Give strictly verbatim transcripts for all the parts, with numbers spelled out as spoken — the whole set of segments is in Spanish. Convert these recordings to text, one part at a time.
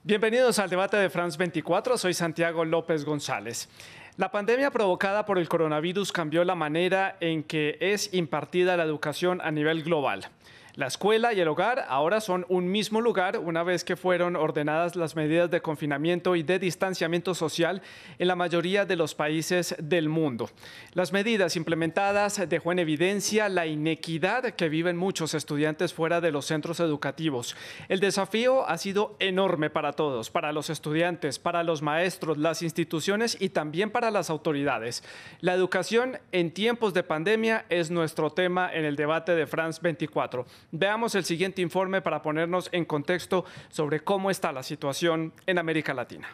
Bienvenidos al debate de France veinticuatro, soy Santiago López González. La pandemia provocada por el coronavirus cambió la manera en que es impartida la educación a nivel global. La escuela y el hogar ahora son un mismo lugar una vez que fueron ordenadas las medidas de confinamiento y de distanciamiento social en la mayoría de los países del mundo. Las medidas implementadas dejó en evidencia la inequidad que viven muchos estudiantes fuera de los centros educativos. El desafío ha sido enorme para todos, para los estudiantes, para los maestros, las instituciones y también para las autoridades. La educación en tiempos de pandemia es nuestro tema en el debate de France veinticuatro. Veamos el siguiente informe para ponernos en contexto sobre cómo está la situación en América Latina.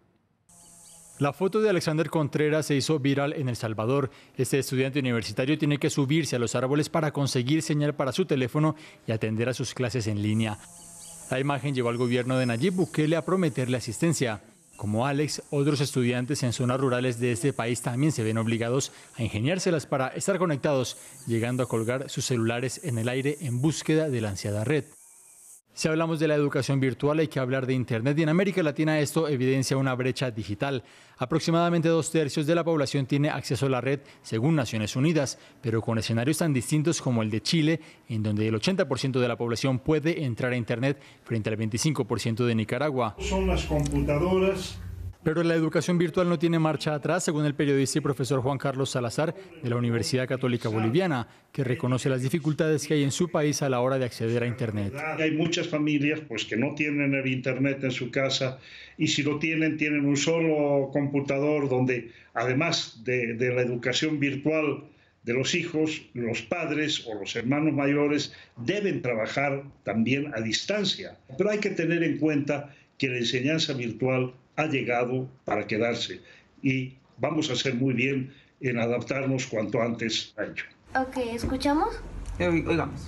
La foto de Alexander Contreras se hizo viral en El Salvador. Este estudiante universitario tiene que subirse a los árboles para conseguir señal para su teléfono y atender a sus clases en línea. La imagen llevó al gobierno de Nayib Bukele a prometerle asistencia. Como Alex, otros estudiantes en zonas rurales de este país también se ven obligados a ingeniárselas para estar conectados, llegando a colgar sus celulares en el aire en búsqueda de la ansiada red. Si hablamos de la educación virtual, hay que hablar de Internet y en América Latina esto evidencia una brecha digital. Aproximadamente dos tercios de la población tiene acceso a la red, según Naciones Unidas, pero con escenarios tan distintos como el de Chile, en donde el ochenta por ciento de la población puede entrar a Internet frente al veinticinco por ciento de Nicaragua. Son las computadoras. Pero la educación virtual no tiene marcha atrás, según el periodista y profesor Juan Carlos Salazar de la Universidad Católica Boliviana, que reconoce las dificultades que hay en su país a la hora de acceder a Internet. Hay muchas familias pues, que no tienen el Internet en su casa y si lo tienen, tienen un solo computador donde, además de, de la educación virtual de los hijos, los padres o los hermanos mayores deben trabajar también a distancia. Pero hay que tener en cuenta que la enseñanza virtual ha llegado para quedarse y vamos a hacer muy bien en adaptarnos cuanto antes a ello. Ok, ¿escuchamos? Oigamos.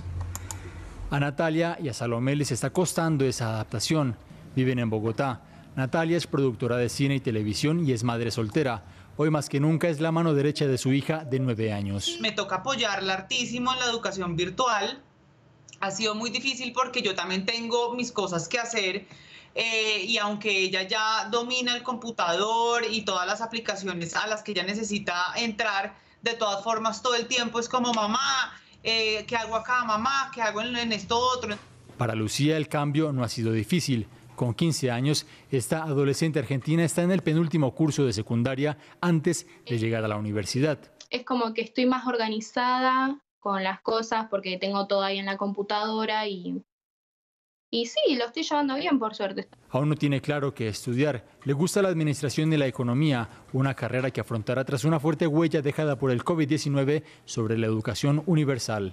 A Natalia y a Salomé les está costando esa adaptación. Viven en Bogotá. Natalia es productora de cine y televisión y es madre soltera. Hoy más que nunca es la mano derecha de su hija de nueve años. Me toca apoyarla hartísimo en la educación virtual. Ha sido muy difícil porque yo también tengo mis cosas que hacer. Eh, y aunque ella ya domina el computador y todas las aplicaciones a las que ella necesita entrar, de todas formas todo el tiempo es como mamá, eh, ¿qué hago acá, mamá? ¿Qué hago en, en esto otro? Para Lucía el cambio no ha sido difícil. Con quince años, esta adolescente argentina está en el penúltimo curso de secundaria antes de llegar a la universidad. Es como que estoy más organizada con las cosas porque tengo todo ahí en la computadora y... Y sí, lo estoy llevando bien, por suerte. Aún no tiene claro qué estudiar. Le gusta la administración y la economía, una carrera que afrontará tras una fuerte huella dejada por el COVID diecinueve sobre la educación universal.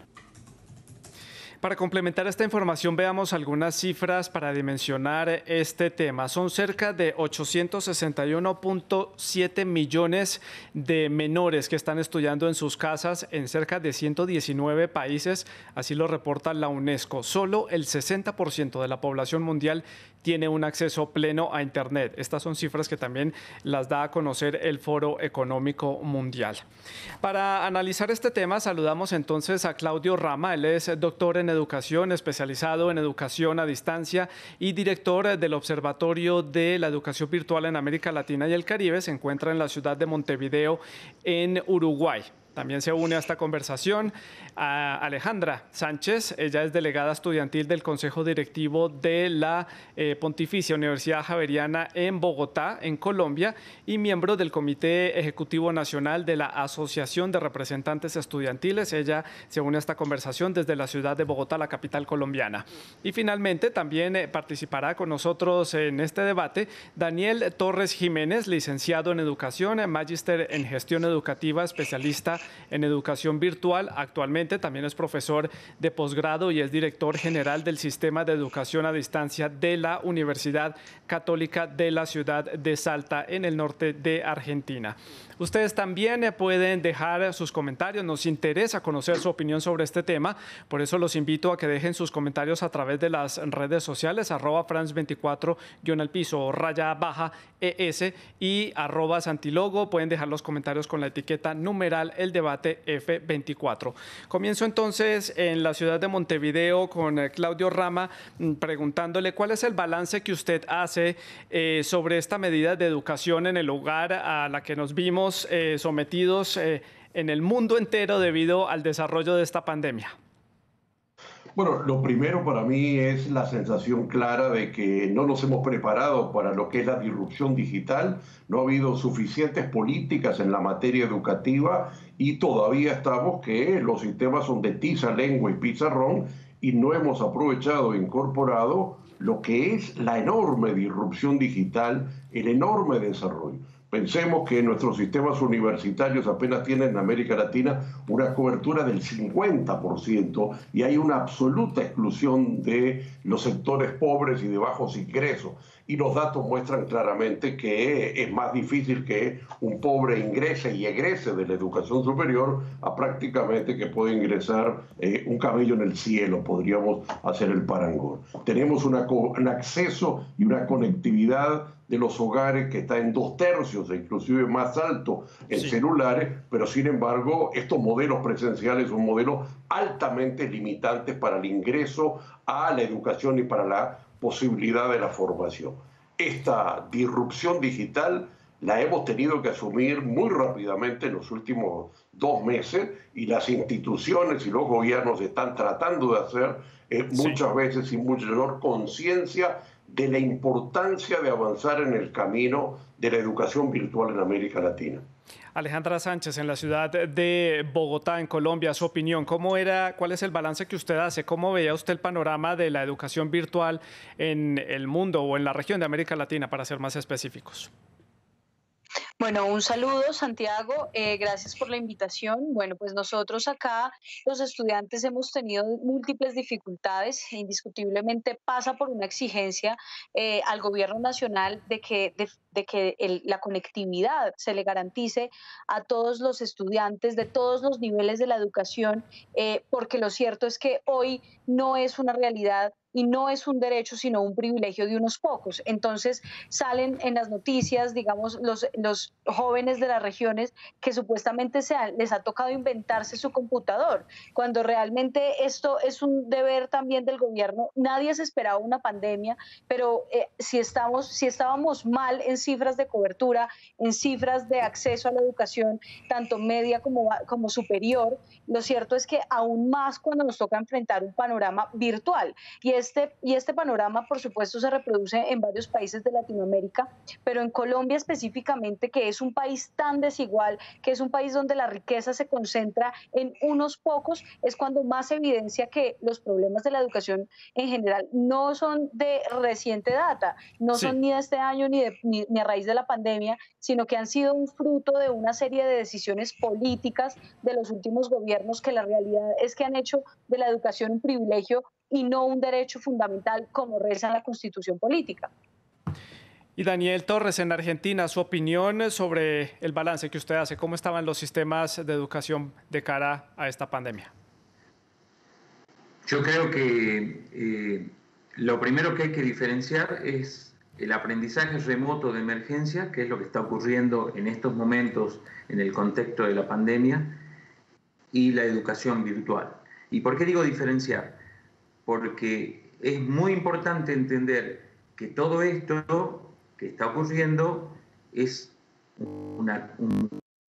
Para complementar esta información, veamos algunas cifras para dimensionar este tema. Son cerca de ochocientos sesenta y uno punto siete millones de menores que están estudiando en sus casas en cerca de ciento diecinueve países, así lo reporta la UNESCO. Solo el sesenta por ciento de la población mundial tiene un acceso pleno a Internet. Estas son cifras que también las da a conocer el Foro Económico Mundial. Para analizar este tema, saludamos entonces a Claudio Rama. Él es doctor en educación, especializado en educación a distancia y director del Observatorio de la Educación Virtual en América Latina y el Caribe. Se encuentra en la ciudad de Montevideo, en Uruguay. También se une a esta conversación a Alejandra Sánchez. Ella es delegada estudiantil del Consejo Directivo de la eh, Pontificia Universidad Javeriana en Bogotá, en Colombia, y miembro del Comité Ejecutivo Nacional de la Asociación de Representantes Estudiantiles. Ella se une a esta conversación desde la ciudad de Bogotá, la capital colombiana. Y finalmente también eh, participará con nosotros en este debate Daniel Torres Jiménez, licenciado en Educación, magíster en Gestión Educativa, especialista en educación virtual. Actualmente también es profesor de posgrado y es director general del Sistema de Educación a Distancia de la Universidad Católica de la ciudad de Salta, en el norte de Argentina. Ustedes también pueden dejar sus comentarios. Nos interesa conocer su opinión sobre este tema. Por eso los invito a que dejen sus comentarios a través de las redes sociales, arroba France veinticuatro guión al piso, raya baja E S y arroba Santilogo. Pueden dejar los comentarios con la etiqueta numeral el debate F veinticuatro. Comienzo entonces en la ciudad de Montevideo con Claudio Rama, preguntándole cuál es el balance que usted hace eh, sobre esta medida de educación en el hogar a la que nos vimos eh, sometidos eh, en el mundo entero debido al desarrollo de esta pandemia. Bueno, lo primero para mí es la sensación clara de que no nos hemos preparado para lo que es la disrupción digital, no ha habido suficientes políticas en la materia educativa y todavía estamos que los sistemas son de tiza, lengua y pizarrón y no hemos aprovechado e incorporado lo que es la enorme disrupción digital, el enorme desarrollo. Pensemos que nuestros sistemas universitarios apenas tienen en América Latina una cobertura del cincuenta por ciento y hay una absoluta exclusión de los sectores pobres y de bajos ingresos. Y los datos muestran claramente que es más difícil que un pobre ingrese y egrese de la educación superior a prácticamente que puede ingresar eh, un camello en el cielo, podríamos hacer el parangón. Tenemos una, un acceso y una conectividad de los hogares que está en dos tercios, inclusive más alto en sí. celulares, pero sin embargo estos modelos presenciales son modelos altamente limitantes para el ingreso a la educación y para la posibilidad de la formación. Esta disrupción digital la hemos tenido que asumir muy rápidamente en los últimos dos meses y las instituciones y los gobiernos están tratando de hacer eh, sí. muchas veces sin mucha mayor conciencia de la importancia de avanzar en el camino de la educación virtual en América Latina. Alejandra Sánchez, en la ciudad de Bogotá, en Colombia, su opinión, ¿cómo era, cuál es el balance que usted hace? ¿Cómo veía usted el panorama de la educación virtual en el mundo o en la región de América Latina, para ser más específicos? Bueno, un saludo, Santiago, eh, gracias por la invitación. Bueno, pues nosotros acá, los estudiantes, hemos tenido múltiples dificultades. Indiscutiblemente pasa por una exigencia eh, al gobierno nacional de que, de, de que el, la conectividad se le garantice a todos los estudiantes de todos los niveles de la educación, eh, porque lo cierto es que hoy no es una realidad y no es un derecho, sino un privilegio de unos pocos. Entonces salen en las noticias, digamos, los, los jóvenes de las regiones que supuestamente se han, les ha tocado inventarse su computador, cuando realmente esto es un deber también del gobierno. Nadie se esperaba una pandemia, pero eh, si, estamos, si estábamos mal en cifras de cobertura, en cifras de acceso a la educación, tanto media como, como superior, lo cierto es que aún más cuando nos toca enfrentar un panorama virtual. Y es Este, y este panorama, por supuesto, se reproduce en varios países de Latinoamérica, pero en Colombia específicamente, que es un país tan desigual, que es un país donde la riqueza se concentra en unos pocos, es cuando más evidencia que los problemas de la educación en general no son de reciente data, no sí. son ni de este año ni, de, ni, ni a raíz de la pandemia, sino que han sido un fruto de una serie de decisiones políticas de los últimos gobiernos que la realidad es que han hecho de la educación un privilegio y no un derecho fundamental como reza en la Constitución política. Y Daniel Torres, en Argentina, su opinión sobre el balance que usted hace, ¿cómo estaban los sistemas de educación de cara a esta pandemia? Yo creo que eh, lo primero que hay que diferenciar es el aprendizaje remoto de emergencia, que es lo que está ocurriendo en estos momentos en el contexto de la pandemia, y la educación virtual. ¿Y por qué digo diferenciar? Porque es muy importante entender que todo esto que está ocurriendo es una... Un...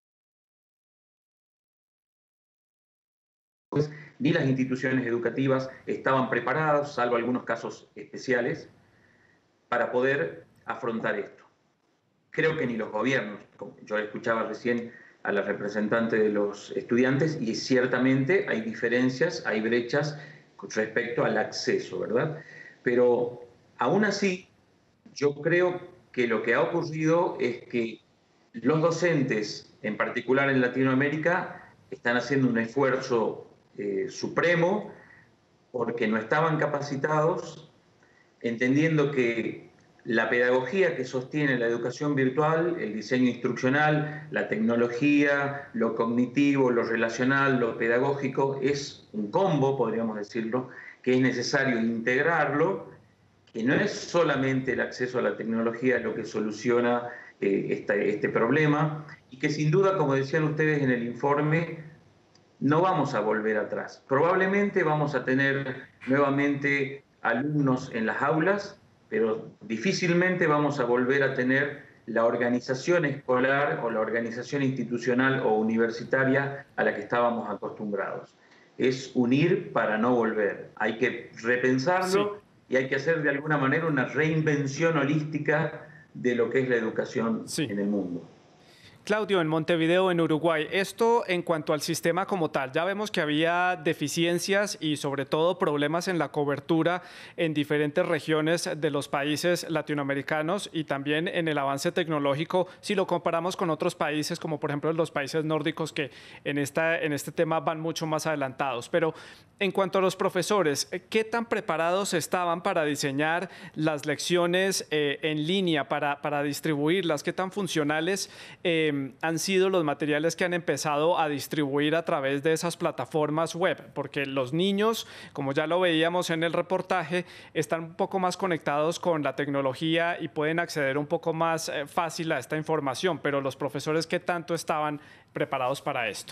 Ni las instituciones educativas estaban preparadas, salvo algunos casos especiales, para poder afrontar esto. Creo que ni los gobiernos. Yo escuchaba recién a la representante de los estudiantes y ciertamente hay diferencias, hay brechas respecto al acceso, ¿verdad? Pero aún así, yo creo que lo que ha ocurrido es que los docentes, en particular en Latinoamérica, están haciendo un esfuerzo eh, supremo porque no estaban capacitados, entendiendo que la pedagogía que sostiene la educación virtual, el diseño instruccional, la tecnología, lo cognitivo, lo relacional, lo pedagógico, es un combo, podríamos decirlo, que es necesario integrarlo, que no es solamente el acceso a la tecnología lo que soluciona eh, este, este problema, y que sin duda, como decían ustedes en el informe, no vamos a volver atrás. Probablemente vamos a tener nuevamente alumnos en las aulas, pero difícilmente vamos a volver a tener la organización escolar o la organización institucional o universitaria a la que estábamos acostumbrados. Es unir para no volver. Hay que repensarlo sí. y hay que hacer de alguna manera una reinvención holística de lo que es la educación sí. en el mundo. Claudio, en Montevideo, en Uruguay, esto en cuanto al sistema como tal, ya vemos que había deficiencias y sobre todo problemas en la cobertura en diferentes regiones de los países latinoamericanos y también en el avance tecnológico, si lo comparamos con otros países, como por ejemplo los países nórdicos que en, esta, en este tema van mucho más adelantados. Pero en cuanto a los profesores, ¿qué tan preparados estaban para diseñar las lecciones eh, en línea, para, para distribuirlas? ¿Qué tan funcionales eh, han sido los materiales que han empezado a distribuir a través de esas plataformas web? Porque los niños, como ya lo veíamos en el reportaje, están un poco más conectados con la tecnología y pueden acceder un poco más eh, fácil a esta información, pero los profesores, ¿qué tanto estaban preparados para esto?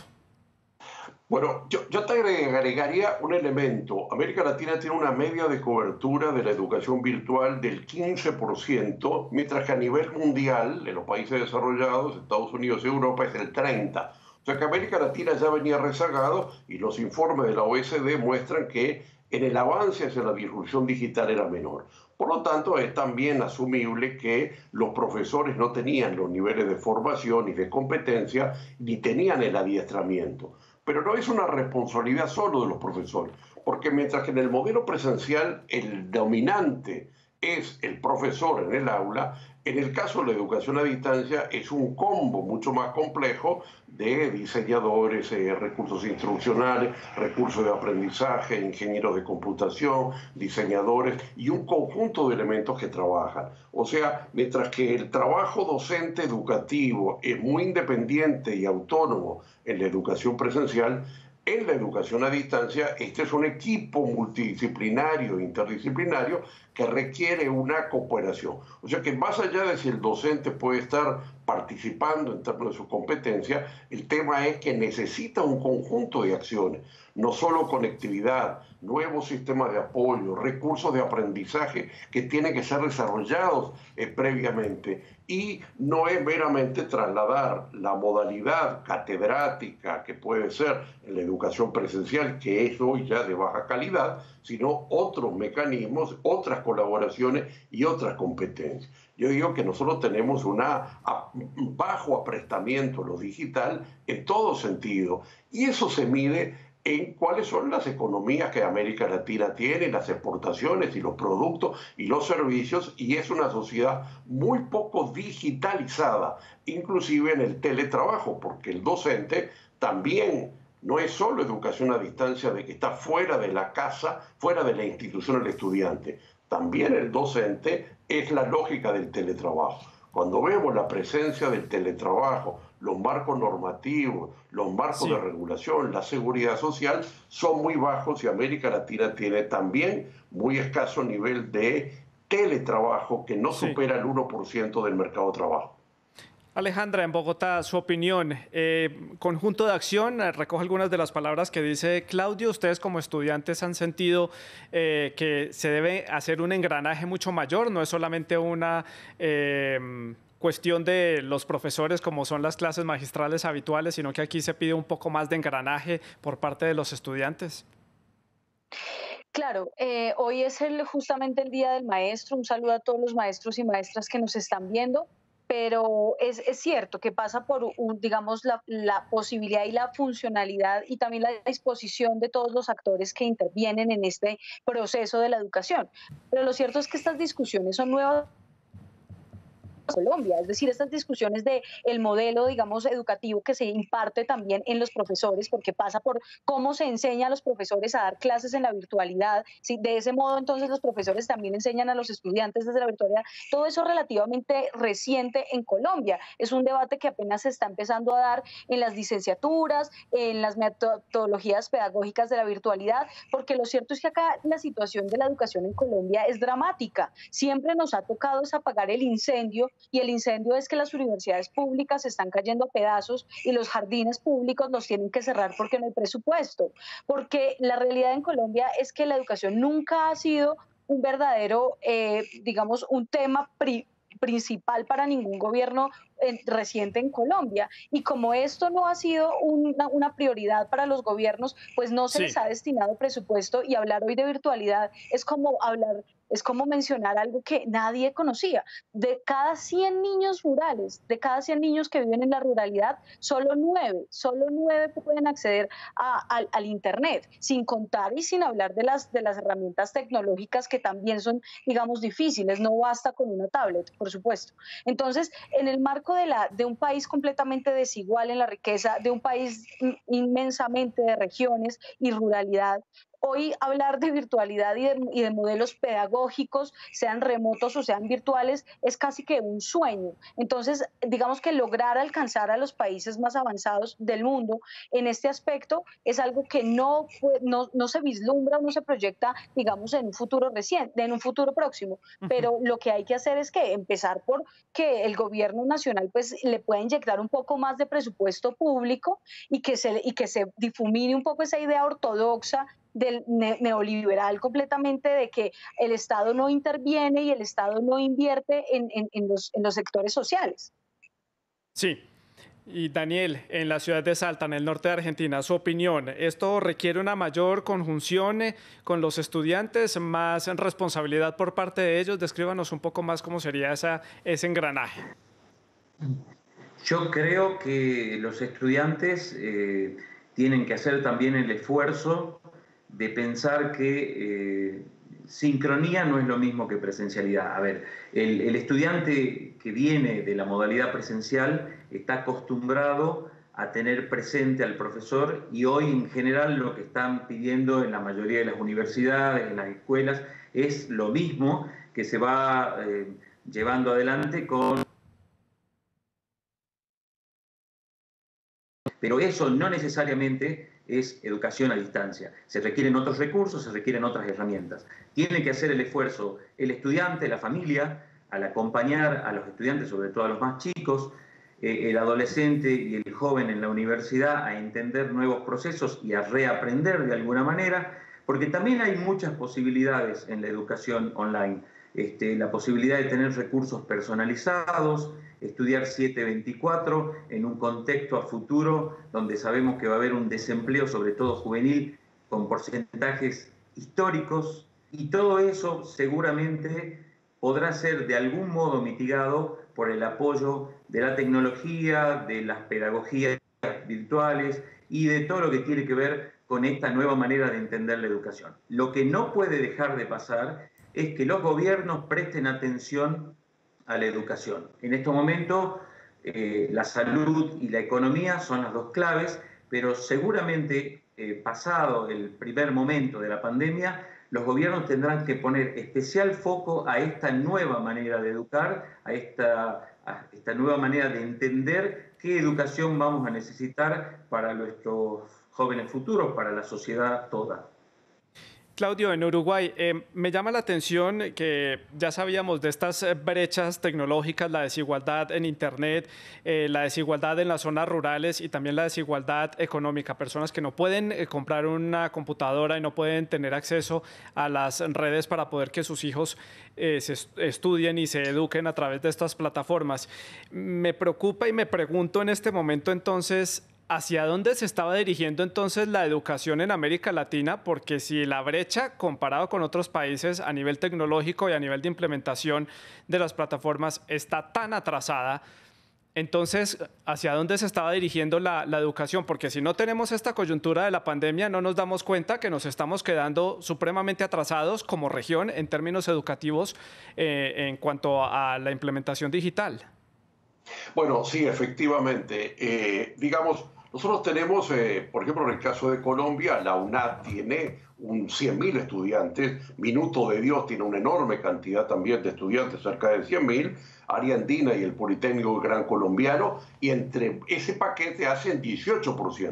Bueno, yo, yo te agregaría un elemento. América Latina tiene una media de cobertura de la educación virtual del quince por ciento, mientras que a nivel mundial, en los países desarrollados, Estados Unidos y Europa, es el treinta por ciento. O sea que América Latina ya venía rezagado y los informes de la O E C D muestran que en el avance hacia la disrupción digital era menor. Por lo tanto, es también asumible que los profesores no tenían los niveles de formación y de competencia, ni tenían el adiestramiento. Pero no es una responsabilidad solo de los profesores, porque mientras que en el modelo presencial el dominante es el profesor en el aula, en el caso de la educación a distancia es un combo mucho más complejo de diseñadores, eh, recursos instruccionales, recursos de aprendizaje, ingenieros de computación, diseñadores y un conjunto de elementos que trabajan. O sea, mientras que el trabajo docente educativo es muy independiente y autónomo en la educación presencial, en la educación a distancia, este es un equipo multidisciplinario, interdisciplinario, que requiere una cooperación. O sea que más allá de si el docente puede estar participando en términos de su competencia, el tema es que necesita un conjunto de acciones, no solo conectividad, nuevos sistemas de apoyo, recursos de aprendizaje que tienen que ser desarrollados eh, previamente. Y no es meramente trasladar la modalidad catedrática que puede ser en la educación presencial, que es hoy ya de baja calidad, sino otros mecanismos, otras colaboraciones y otras competencias. Yo digo que nosotros tenemos un bajo aprestamiento a lo digital en todo sentido, y eso se mide en cuáles son las economías que América Latina tiene, las exportaciones y los productos y los servicios, y es una sociedad muy poco digitalizada, inclusive en el teletrabajo, porque el docente también no es solo educación a distancia de que está fuera de la casa, fuera de la institución el estudiante, también el docente es la lógica del teletrabajo. Cuando vemos la presencia del teletrabajo, los marcos normativos, los marcos sí. de regulación, la seguridad social, son muy bajos y América Latina tiene también muy escaso nivel de teletrabajo que no sí. supera el uno por ciento del mercado de trabajo. Alejandra, en Bogotá, su opinión. Eh, conjunto de acción, eh, recoge algunas de las palabras que dice Claudio. Ustedes como estudiantes han sentido eh, que se debe hacer un engranaje mucho mayor, no es solamente una eh, cuestión de los profesores como son las clases magistrales habituales, sino que aquí se pide un poco más de engranaje por parte de los estudiantes. Claro, eh, hoy es el, justamente el Día del Maestro. Un saludo a todos los maestros y maestras que nos están viendo. Pero es, es cierto que pasa por, un, digamos, la, la posibilidad y la funcionalidad y también la disposición de todos los actores que intervienen en este proceso de la educación. Pero lo cierto es que estas discusiones son nuevas Colombia, es decir, estas discusiones de el modelo, digamos, educativo que se imparte también en los profesores, porque pasa por cómo se enseña a los profesores a dar clases en la virtualidad, ¿sí? De ese modo entonces los profesores también enseñan a los estudiantes desde la virtualidad, todo eso relativamente reciente en Colombia, es un debate que apenas se está empezando a dar en las licenciaturas, en las metodologías pedagógicas de la virtualidad, porque lo cierto es que acá la situación de la educación en Colombia es dramática, siempre nos ha tocado es apagar el incendio y el incendio es que las universidades públicas se están cayendo a pedazos y los jardines públicos los tienen que cerrar porque no hay presupuesto. Porque la realidad en Colombia es que la educación nunca ha sido un verdadero, eh, digamos, un tema pri principal para ningún gobierno eh, reciente en Colombia. Y como esto no ha sido una, una prioridad para los gobiernos, pues no se sí. les ha destinado presupuesto, y hablar hoy de virtualidad es como hablar, es como mencionar algo que nadie conocía. De cada cien niños rurales, de cada cien niños que viven en la ruralidad, solo nueve, solo nueve pueden acceder a, a, al Internet, sin contar y sin hablar de las, de las herramientas tecnológicas que también son, digamos, difíciles. No basta con una tablet, por supuesto. Entonces, en el marco de, la, de un país completamente desigual en la riqueza, de un país inmensamente de regiones y ruralidad, hoy hablar de virtualidad y de, y de modelos pedagógicos, sean remotos o sean virtuales, es casi que un sueño. Entonces, digamos que lograr alcanzar a los países más avanzados del mundo en este aspecto es algo que no, no, no se vislumbra o no se proyecta, digamos, en un futuro reciente, en un futuro próximo. Pero lo que hay que hacer es que empezar por que el gobierno nacional pues le pueda inyectar un poco más de presupuesto público y que se, y que se difumine un poco esa idea ortodoxa del neoliberal completamente, de que el Estado no interviene y el Estado no invierte en, en, en, los, en los sectores sociales. Sí. Y Daniel, en la ciudad de Salta, en el norte de Argentina, su opinión, ¿esto requiere una mayor conjunción con los estudiantes, más responsabilidad por parte de ellos? Descríbanos un poco más cómo sería esa, ese engranaje. Yo creo que los estudiantes eh, tienen que hacer también el esfuerzo de pensar que eh, sincronía no es lo mismo que presencialidad. A ver, el, el estudiante que viene de la modalidad presencial está acostumbrado a tener presente al profesor, y hoy en general lo que están pidiendo en la mayoría de las universidades, en las escuelas, es lo mismo que se va eh, llevando adelante con... Pero eso no necesariamente es educación a distancia. Se requieren otros recursos, se requieren otras herramientas. Tiene que hacer el esfuerzo el estudiante, la familia, al acompañar a los estudiantes, sobre todo a los más chicos, eh, el adolescente y el joven en la universidad, a entender nuevos procesos y a reaprender de alguna manera, porque también hay muchas posibilidades en la educación online. Este, la posibilidad de tener recursos personalizados, estudiar siete veinticuatro en un contexto a futuro donde sabemos que va a haber un desempleo, sobre todo juvenil, con porcentajes históricos, y todo eso seguramente podrá ser de algún modo mitigado por el apoyo de la tecnología, de las pedagogías virtuales y de todo lo que tiene que ver con esta nueva manera de entender la educación. Lo que no puede dejar de pasar es que los gobiernos presten atención a la educación. En estos momentos, eh, la salud y la economía son las dos claves, pero seguramente, eh, pasado el primer momento de la pandemia, los gobiernos tendrán que poner especial foco a esta nueva manera de educar, a esta, a esta nueva manera de entender qué educación vamos a necesitar para nuestros jóvenes futuros, para la sociedad toda. Claudio, en Uruguay, eh, me llama la atención que ya sabíamos de estas brechas tecnológicas, la desigualdad en Internet, eh, la desigualdad en las zonas rurales y también la desigualdad económica. Personas que no pueden eh, comprar una computadora y no pueden tener acceso a las redes para poder que sus hijos eh, se estudien y se eduquen a través de estas plataformas. Me preocupa y me pregunto en este momento entonces, ¿hacia dónde se estaba dirigiendo entonces la educación en América Latina? Porque si la brecha comparado con otros países a nivel tecnológico y a nivel de implementación de las plataformas está tan atrasada, entonces, ¿hacia dónde se estaba dirigiendo la, la educación? Porque si no tenemos esta coyuntura de la pandemia, no nos damos cuenta que nos estamos quedando supremamente atrasados como región en términos educativos eh, en cuanto a la implementación digital. Bueno, sí, efectivamente. Eh, digamos, nosotros tenemos, eh, por ejemplo, en el caso de Colombia, la UNAD tiene un cien mil estudiantes, Minuto de Dios tiene una enorme cantidad también de estudiantes, cerca de cien mil, Área Andina y el Politécnico Gran Colombiano, y entre ese paquete hacen dieciocho por ciento.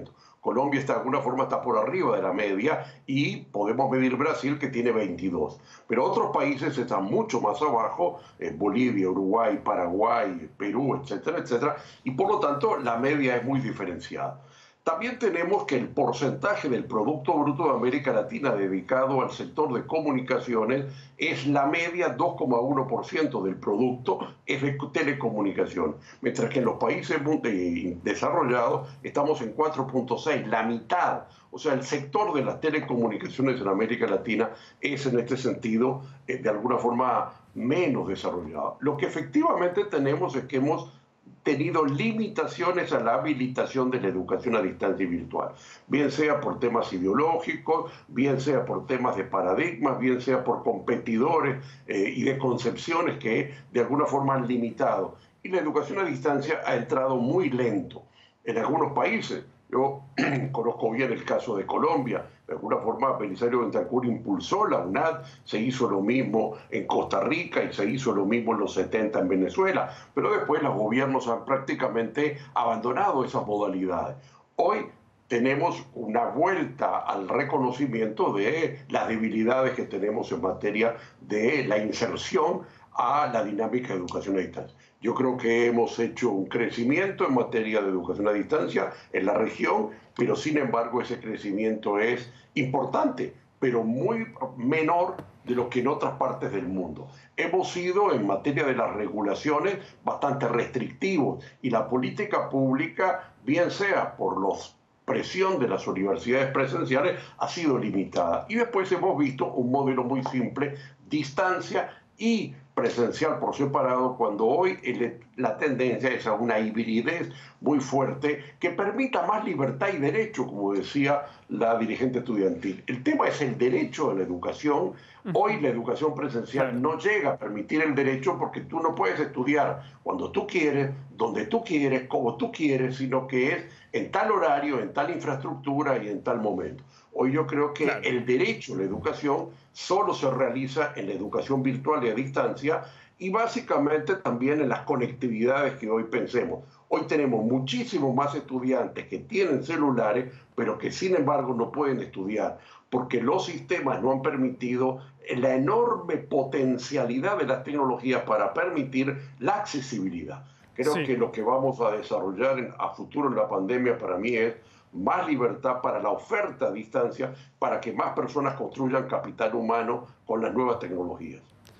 Colombia está de alguna forma está por arriba de la media y podemos medir Brasil que tiene veintidós. Pero otros países están mucho más abajo, eh, Bolivia, Uruguay, Paraguay, Perú, etcétera, etcétera, y por lo tanto la media es muy diferenciada. También tenemos que el porcentaje del Producto Bruto de América Latina dedicado al sector de comunicaciones es la media, dos coma uno por ciento del producto es de telecomunicación, mientras que en los países desarrollados estamos en cuatro punto seis, la mitad. O sea, el sector de las telecomunicaciones en América Latina es en este sentido eh, de alguna forma menos desarrollado. Lo que efectivamente tenemos es que hemos tenido limitaciones a la habilitación de la educación a distancia y virtual, bien sea por temas ideológicos, bien sea por temas de paradigmas, bien sea por competidores eh, y de concepciones que de alguna forma han limitado. Y la educación a distancia ha entrado muy lento en algunos países. Yo conozco bien el caso de Colombia. De alguna forma, Belisario Bentancur impulsó la UNAD, se hizo lo mismo en Costa Rica y se hizo lo mismo en los setenta en Venezuela, pero después los gobiernos han prácticamente abandonado esas modalidades. Hoy tenemos una vuelta al reconocimiento de las debilidades que tenemos en materia de la inserción a la dinámica de educación a distancia. Yo creo que hemos hecho un crecimiento en materia de educación a distancia en la región, pero sin embargo ese crecimiento es importante, pero muy menor de lo que en otras partes del mundo. Hemos sido en materia de las regulaciones bastante restrictivos y la política pública, bien sea por los presión de las universidades presenciales, ha sido limitada. Y después hemos visto un modelo muy simple, distancia y presencial por separado, cuando hoy el, la tendencia es a una hibridez muy fuerte que permita más libertad y derecho, como decía la dirigente estudiantil. El tema es el derecho a la educación. Hoy la educación presencial no llega a permitir el derecho porque tú no puedes estudiar cuando tú quieres, donde tú quieres, como tú quieres, sino que es en tal horario, en tal infraestructura y en tal momento. Hoy yo creo que claro. el derecho a la educación solo se realiza en la educación virtual y a distancia y básicamente también en las conectividades que hoy pensemos. Hoy tenemos muchísimos más estudiantes que tienen celulares, pero que sin embargo no pueden estudiar, porque los sistemas no han permitido la enorme potencialidad de las tecnologías para permitir la accesibilidad. Creo sí. que lo que vamos a desarrollar en, a futuro en la pandemia para mí es más libertad para la oferta a distancia, para que más personas construyan capital humano con las nuevas tecnologías.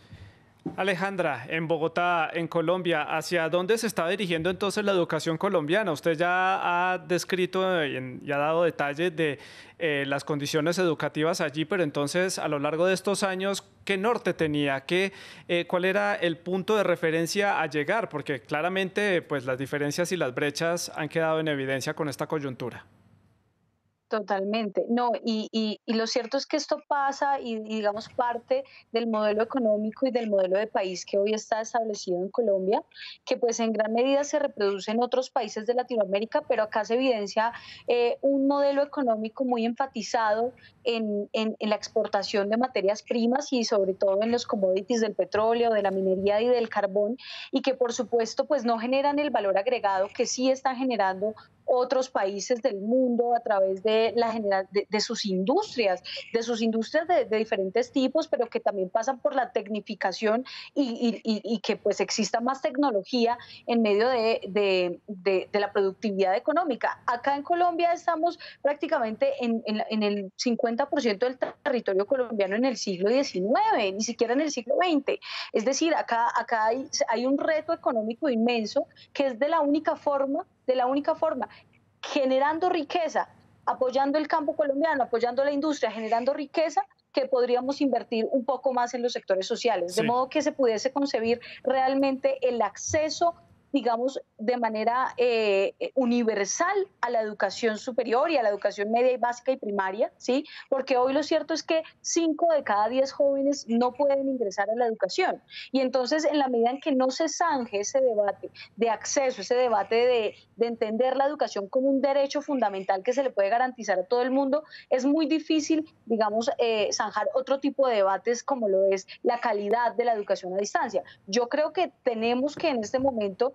Alejandra, en Bogotá, en Colombia, ¿hacia dónde se está dirigiendo entonces la educación colombiana? Usted ya ha descrito y ha dado detalles de eh, las condiciones educativas allí, pero entonces a lo largo de estos años, ¿qué norte tenía? ¿Qué, eh, ¿Cuál era el punto de referencia a llegar? Porque claramente pues, las diferencias y las brechas han quedado en evidencia con esta coyuntura. Totalmente, no, y, y, y lo cierto es que esto pasa y, y digamos parte del modelo económico y del modelo de país que hoy está establecido en Colombia, que pues en gran medida se reproduce en otros países de Latinoamérica, pero acá se evidencia eh, un modelo económico muy enfatizado en, en, en la exportación de materias primas y sobre todo en los commodities del petróleo, de la minería y del carbón, y que por supuesto pues no generan el valor agregado que sí están generando otros países del mundo a través de, la genera, de, de sus industrias, de sus industrias de, de diferentes tipos, pero que también pasan por la tecnificación y, y, y que pues exista más tecnología en medio de, de, de, de la productividad económica. Acá en Colombia estamos prácticamente en, en, en el cincuenta por ciento del territorio colombiano en el siglo diecinueve, ni siquiera en el siglo veinte. Es decir, acá, acá hay, hay un reto económico inmenso que es de la única forma de la única forma, generando riqueza, apoyando el campo colombiano, apoyando la industria, generando riqueza, que podríamos invertir un poco más en los sectores sociales, sí. de modo que se pudiese concebir realmente el acceso, digamos, de manera eh, universal a la educación superior y a la educación media y básica y primaria, ¿sí? Porque hoy lo cierto es que cinco de cada diez jóvenes no pueden ingresar a la educación. Y entonces, en la medida en que no se zanje ese debate de acceso, ese debate de, de entender la educación como un derecho fundamental que se le puede garantizar a todo el mundo, es muy difícil, digamos, eh, zanjar otro tipo de debates como lo es la calidad de la educación a distancia. Yo creo que tenemos que en este momento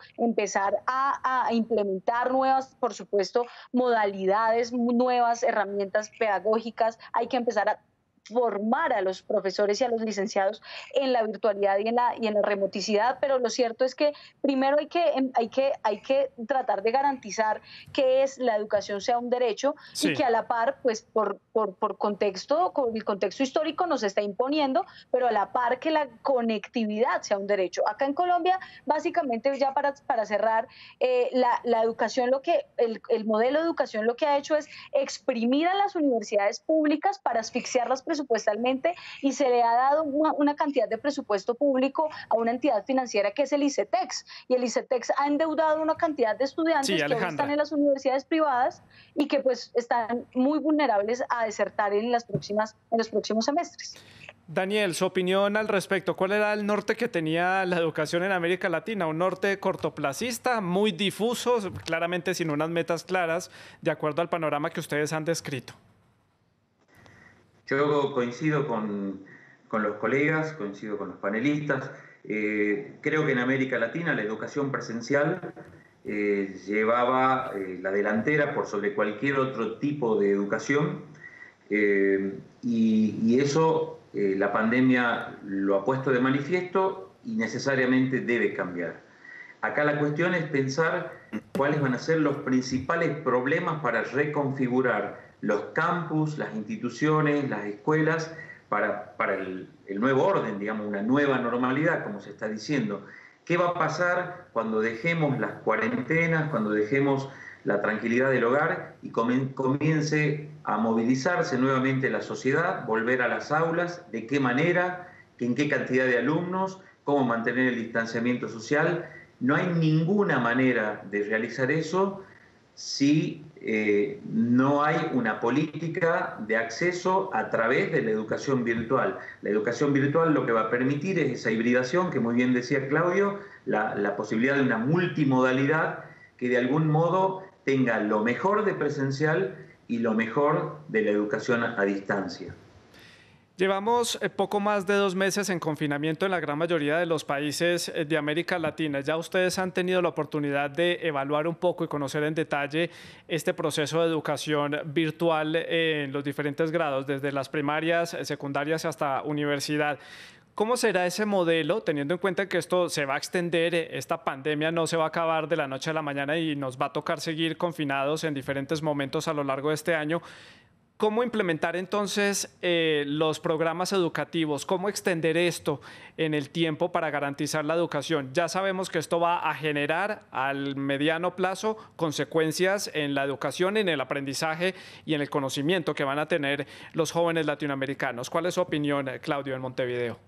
empezar a, a implementar nuevas, por supuesto, modalidades, nuevas herramientas pedagógicas, hay que empezar a formar a los profesores y a los licenciados en la virtualidad y en la, y en la remoticidad, pero lo cierto es que primero hay que, hay que, hay que tratar de garantizar que es, la educación sea un derecho, sí, y que a la par, pues por, por, por contexto, con el contexto histórico nos está imponiendo, pero a la par que la conectividad sea un derecho. Acá en Colombia, básicamente, ya para, para cerrar, eh, la, la educación, lo que, el, el modelo de educación lo que ha hecho es exprimir a las universidades públicas para asfixiarlas presupuestalmente, y se le ha dado una, una cantidad de presupuesto público a una entidad financiera que es el ICETEX, y el ICETEX ha endeudado una cantidad de estudiantes, sí, que hoy están en las universidades privadas y que pues están muy vulnerables a desertar en, las próximas, en los próximos semestres. Daniel, su opinión al respecto. ¿Cuál era el norte que tenía la educación en América Latina? ¿Un norte cortoplacista, muy difuso, claramente sin unas metas claras, de acuerdo al panorama que ustedes han descrito? Yo coincido con, con los colegas, coincido con los panelistas. Eh, creo que en América Latina la educación presencial eh, llevaba eh, la delantera por sobre cualquier otro tipo de educación, eh, y, y eso eh, la pandemia lo ha puesto de manifiesto y necesariamente debe cambiar. Acá la cuestión es pensar cuáles van a ser los principales problemas para reconfigurar los campus, las instituciones, las escuelas, para, para el, el nuevo orden, digamos, una nueva normalidad, como se está diciendo. ¿Qué va a pasar cuando dejemos las cuarentenas, cuando dejemos la tranquilidad del hogar y comience a movilizarse nuevamente la sociedad, volver a las aulas? ¿De qué manera? ¿En qué cantidad de alumnos? ¿Cómo mantener el distanciamiento social? No hay ninguna manera de realizar eso si eh, no hay una política de acceso a través de la educación virtual. La educación virtual lo que va a permitir es esa hibridación, que muy bien decía Claudio, la, la posibilidad de una multimodalidad que de algún modo tenga lo mejor de presencial y lo mejor de la educación a, a distancia. Llevamos poco más de dos meses en confinamiento en la gran mayoría de los países de América Latina. Ya ustedes han tenido la oportunidad de evaluar un poco y conocer en detalle este proceso de educación virtual en los diferentes grados, desde las primarias, secundarias hasta universidad. ¿Cómo será ese modelo, teniendo en cuenta que esto se va a extender, esta pandemia no se va a acabar de la noche a la mañana y nos va a tocar seguir confinados en diferentes momentos a lo largo de este año? ¿Cómo implementar entonces eh, los programas educativos? ¿Cómo extender esto en el tiempo para garantizar la educación? Ya sabemos que esto va a generar al mediano plazo consecuencias en la educación, en el aprendizaje y en el conocimiento que van a tener los jóvenes latinoamericanos. ¿Cuál es su opinión, Claudio, en Montevideo?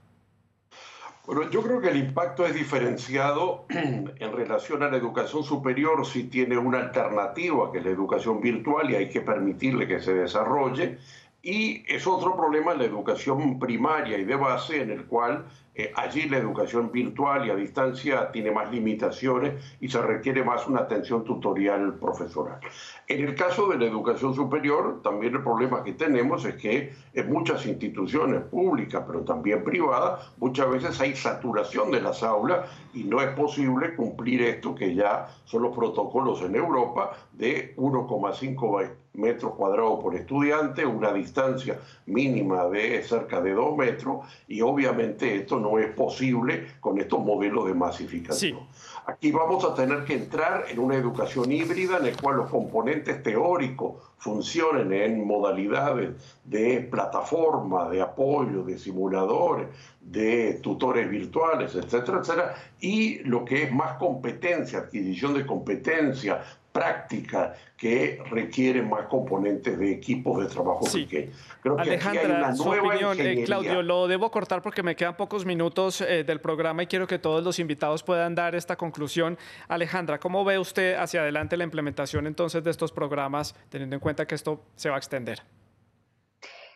Bueno, yo creo que el impacto es diferenciado en relación a la educación superior, si tiene una alternativa que es la educación virtual y hay que permitirle que se desarrolle, y es otro problema en la educación primaria y de base, en el cual eh, allí la educación virtual y a distancia tiene más limitaciones y se requiere más una atención tutorial profesoral. En el caso de la educación superior, también el problema que tenemos es que en muchas instituciones públicas, pero también privadas, muchas veces hay saturación de las aulas y no es posible cumplir esto que ya son los protocolos en Europa de uno coma cinco metros cuadrados por estudiante, una distancia mínima de cerca de dos metros, y obviamente esto no es posible con estos modelos de masificación. Sí. Aquí vamos a tener que entrar en una educación híbrida en la cual los componentes teóricos funcionen en modalidades de plataforma, de apoyo, de simuladores, de tutores virtuales, etcétera, etcétera, y lo que es más competencia, adquisición de competencia, práctica, que requiere más componentes de equipos de trabajo sí. pequeños. Creo que Alejandra, aquí hay una su nueva opinión, eh, Claudio, lo debo cortar porque me quedan pocos minutos eh, del programa y quiero que todos los invitados puedan dar esta conclusión. Alejandra, ¿cómo ve usted hacia adelante la implementación entonces de estos programas, teniendo en cuenta que esto se va a extender?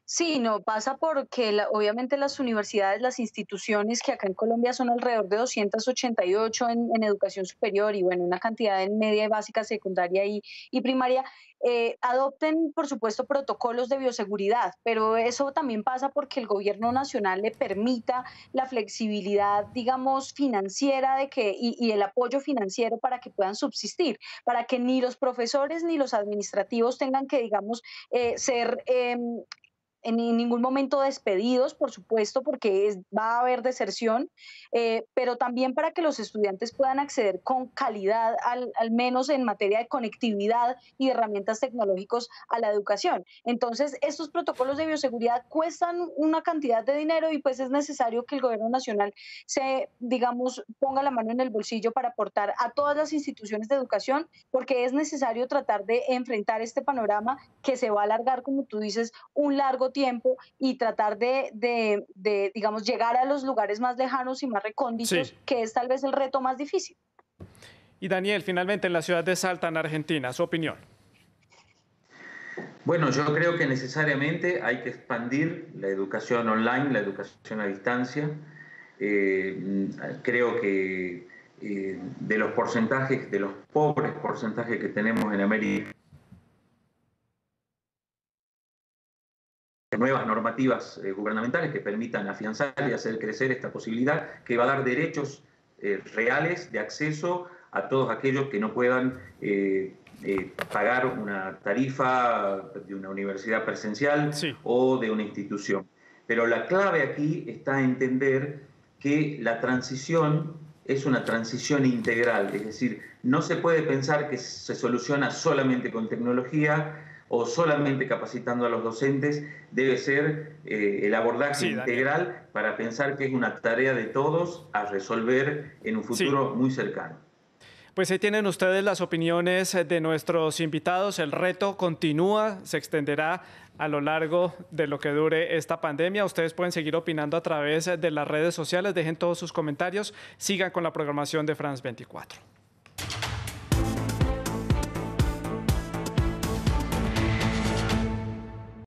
Sí, no, pasa porque la- obviamente las universidades, las instituciones que acá en Colombia son alrededor de doscientas ochenta y ocho en, en educación superior y bueno, una cantidad en media y básica, secundaria y, y primaria, eh, adopten, por supuesto, protocolos de bioseguridad, pero eso también pasa porque el gobierno nacional le permita la flexibilidad, digamos, financiera de que, y, y el apoyo financiero para que puedan subsistir, para que ni los profesores ni los administrativos tengan que, digamos, eh, ser em, en ni- ningún momento despedidos, por supuesto, porque es- va a haber deserción, eh, pero también para que los estudiantes puedan acceder con calidad, al, al menos en materia de conectividad y herramientas tecnológicas a la educación. Entonces, estos protocolos de bioseguridad cuestan una cantidad de dinero y pues es necesario que el gobierno nacional se, digamos, ponga la mano en el bolsillo para aportar a todas las instituciones de educación, porque es necesario tratar de enfrentar este panorama que se va a alargar, como tú dices, un largo tiempo y tratar de, de, de, digamos, llegar a los lugares más lejanos y más Sí. recónditos, que es tal vez el reto más difícil. Y Daniel, finalmente en la ciudad de Salta, en Argentina, su opinión. Bueno, yo creo que necesariamente hay que expandir la educación online, la educación a distancia. Eh, creo que eh, de los porcentajes, de los pobres porcentajes que tenemos en América, nuevas normativas eh, gubernamentales que permitan afianzar y hacer crecer esta posibilidad, que va a dar derechos eh, reales de acceso a todos aquellos que no puedan eh, eh, pagar una tarifa de una universidad presencial Sí. o de una institución. Pero la clave aquí está entender que la transición es una transición integral, es decir, no se puede pensar que se soluciona solamente con tecnología o solamente capacitando a los docentes, debe ser eh, el abordaje Sí, Daniel. integral para pensar que es una tarea de todos a resolver en un futuro Sí. muy cercano. Pues ahí tienen ustedes las opiniones de nuestros invitados. El reto continúa, se extenderá a lo largo de lo que dure esta pandemia. Ustedes pueden seguir opinando a través de las redes sociales. Dejen todos sus comentarios. Sigan con la programación de France veinticuatro.